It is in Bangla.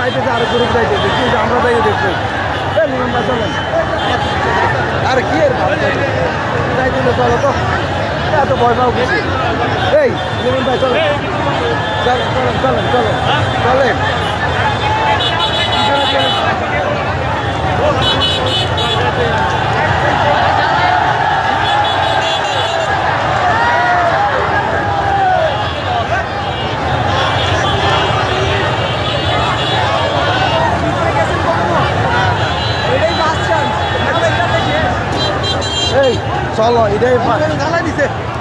যাইতেছে আর গ্রুপ যাইতেছে কিন্তু আমরা যাই দেখবো লিমন ভাই চলেন আর কি এর যাইতে চলো তো এত ভয় পাও কিছু এই লিমন ভাই চলেন চলেন চলেন চলেন চলেন চলো এটাই ঢালাই দিছে